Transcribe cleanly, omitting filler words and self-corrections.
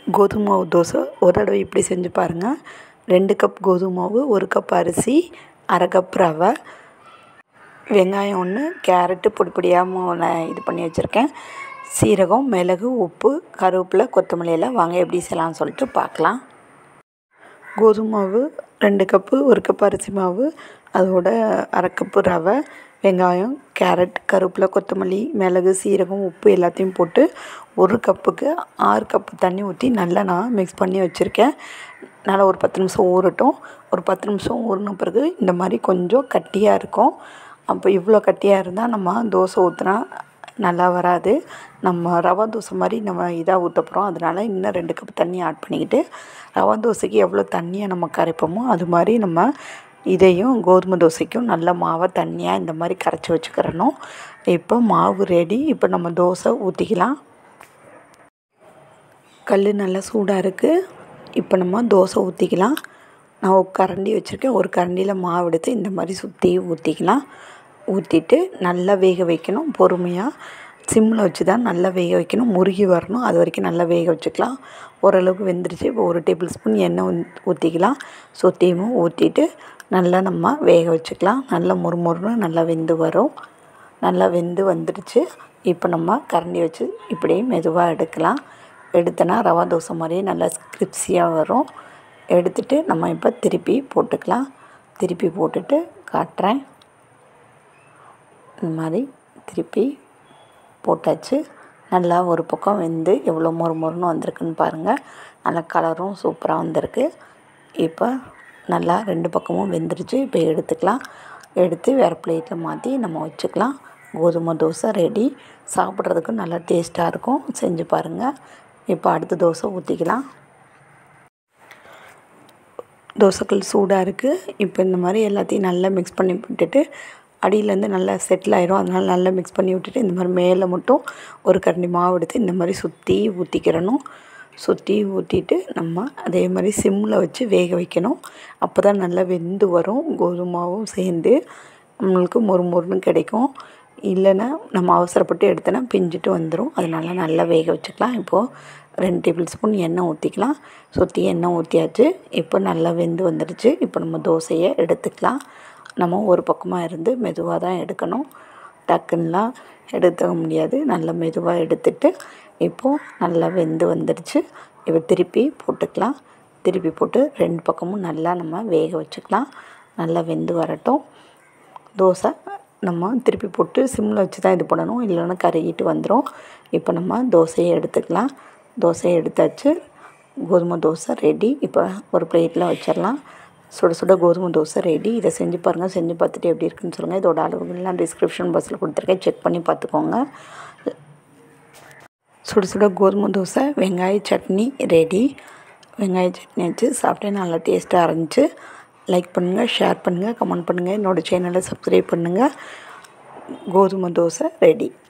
கோதுமை மாவு தோசை ஒரு தடவை இப்படி செஞ்சு பாருங்கள். 2 கப் கோதுமை மாவு, 1 கப் அரிசி, அரை கப் ரவை, வெங்காயம் 1, கேரட்டு பொடி பொடியாக இது பண்ணி வச்சுருக்கேன், சீரகம், மிளகு, உப்பு, கருவேப்பிலை, கொத்தமல்லி எல்லாம். வாங்க எப்படி செய்யலாம்னு சொல்லிட்டு பார்க்கலாம். கோதுமை மாவு 2 கப்பு, 1 கப் அரிசி மாவு, அதோட அரை கப்பு ரவை, வெங்காயம், கேரட், கருவேப்பிலை, கொத்தமல்லி, மிளகு, சீரகம், உப்பு எல்லாத்தையும் போட்டு 1 கப்புக்கு 6 கப்பு தண்ணி ஊற்றி நல்லா நான் மிக்ஸ் பண்ணி வச்சுருக்கேன். நல்லா ஒரு 10 நிமிஷம் ஊறட்டும். ஒரு 10 நிமிஷம் ஊறின பிறகு இந்த மாதிரி கொஞ்சம் கட்டியாக இருக்கும். அப்போ இவ்வளோ கட்டியாக இருந்தால் நம்ம தோசை ஊற்றினா நல்லா வராது. நம்ம ரவா தோசை மாதிரி நம்ம இதாக ஊற்ற போகிறோம். அதனால் இன்னும் 2 கப் தண்ணி ஆட் பண்ணிக்கிட்டு, ரவா தோசைக்கு எவ்வளோ தண்ணியை நம்ம கரைப்போமோ அது மாதிரி நம்ம இதையும் கோதுமை தோசைக்கும் நல்ல மாவை தண்ணியாக இந்த மாதிரி கரைச்சி வச்சுக்கிறணும். இப்போ மாவு ரெடி. இப்போ நம்ம தோசை ஊற்றிக்கலாம். கல் நல்லா சூடாக இருக்குது. இப்போ நம்ம தோசை ஊற்றிக்கலாம். நான் ஒரு கரண்டி வச்சுருக்கேன். ஒரு கரண்டியில் மாவு எடுத்து இந்த மாதிரி சுற்றி ஊற்றிக்கலாம். ஊற்றிட்டு நல்லா வேக வைக்கணும். பொறுமையாக சிம்மில் வச்சு தான் நல்லா வேக வைக்கணும். முருகி வரணும். அது வரைக்கும் நல்லா வேக வச்சுக்கலாம். ஓரளவுக்கு வெந்துருச்சு. இப்போ 1 டேபிள் ஸ்பூன் எண்ணெய் ஊற்றிக்கலாம். சுற்றியும் ஊற்றிட்டு நல்லா நம்ம வேக வச்சுக்கலாம். நல்லா மொறுமொறுன்னு நல்லா வெந்து வரும். நல்லா வெந்து வந்துடுச்சு. இப்போ நம்ம கரண்டி வச்சு இப்படியே மெதுவாக எடுக்கலாம். எடுத்தோன்னா ரவா தோசை மாதிரியே நல்லா கிரிப்ஸியாக வரும். எடுத்துகிட்டு நம்ம இப்போ திருப்பி போட்டுக்கலாம். திருப்பி போட்டுட்டு காட்டுறேன். இந்த மாதிரி திருப்பி போட்டாச்சு. நல்லா ஒரு பக்கம் வெந்து எவ்வளோ மொறுமொறுன்னு வந்திருக்குன்னு பாருங்கள். நல்லா கலரும் சூப்பராக வந்திருக்கு. இப்போ நல்லா 2 பக்கமும் வெந்துருச்சு. இப்போ எடுத்துக்கலாம். எடுத்து வேறு பிளேட்டில் மாற்றி நம்ம வச்சுக்கலாம். கோதுமை தோசை ரெடி. சாப்பிட்றதுக்கு நல்லா டேஸ்ட்டாக இருக்கும். செஞ்சு பாருங்கள். இப்போ அடுத்த தோசை ஊற்றிக்கலாம். தோசைக்கல் சூடாக இருக்குது. இப்போ இந்த மாதிரி எல்லாத்தையும் நல்லா மிக்ஸ் பண்ணி விட்டுட்டு அடியிலேருந்து நல்லா செட்டில் ஆயிரும். அதனால் நல்லா மிக்ஸ் பண்ணி விட்டுட்டு இந்த மாதிரி மேலே மட்டும் ஒரு கரண்டி மாவு எடுத்து இந்த மாதிரி சுற்றி ஊற்றிக்கிறணும். சுற்றி ஊற்றிட்டு நம்ம அதே மாதிரி சிம்மில் வச்சு வேக வைக்கணும். அப்போ தான் நல்லா வெந்து வரும். கோதுமை மாவும் சேர்ந்து நம்மளுக்கு மொறுமொறுன்னு கிடைக்கும். இல்லைன்னா நம்ம அவசரப்பட்டு எடுத்தோன்னா பிஞ்சிட்டு வந்துடும். அதனால் நல்லா வேக வச்சுக்கலாம். இப்போது 2 டேபிள் ஸ்பூன் எண்ணெய் ஊற்றிக்கலாம். சுற்றி எண்ணெய் ஊற்றியாச்சு. இப்போ நல்லா வெந்து வந்துடுச்சு. இப்போ நம்ம தோசையை எடுத்துக்கலாம். நம்ம ஒரு பக்கமாக இருந்து மெதுவாக தான் எடுக்கணும். டக்குன்னெலாம் எடுத்துக்க முடியாது. நல்லா மெதுவாக எடுத்துட்டு இப்போது நல்லா வெந்து வந்துடுச்சு. இப்போ திருப்பி போட்டுக்கலாம். திருப்பி போட்டு 2 பக்கமும் நல்லா நம்ம வேக வச்சுக்கலாம். நல்லா வெந்து வரட்டும். தோசை நம்ம திருப்பி போட்டு சிம்மில் வச்சு தான் இது பண்ணணும். இல்லைன்னா கருகிட்டு வந்துடும். இப்போ நம்ம தோசையை எடுத்துக்கலாம். தோசையை எடுத்தாச்சு. கோதுமை தோசை ரெடி. இப்போ ஒரு பிளேட்டில் வச்சிடலாம். சுட சுட கோதுமை தோசை ரெடி. இதை செஞ்சு பாருங்கள். செஞ்சு பார்த்துட்டு எப்படி இருக்குன்னு சொல்லுங்கள். இதோட அளவுகள்லாம் டிஸ்கிரிப்ஷன் பாக்ஸில் கொடுத்துருக்கேன். செக் பண்ணி பார்த்துக்கோங்க. சுட சுட கோதுமை தோசை வெங்காய சட்னி ரெடி. வெங்காய சட்னி வச்சு சாப்பிட்டே நல்லா டேஸ்ட்டாக இருந்துச்சு. லைக் பண்ணுங்கள், ஷேர் பண்ணுங்கள், கமெண்ட் பண்ணுங்கள். என்னோடய சேனலை சப்ஸ்கிரைப் பண்ணுங்கள். கோதுமை தோசை ரெடி.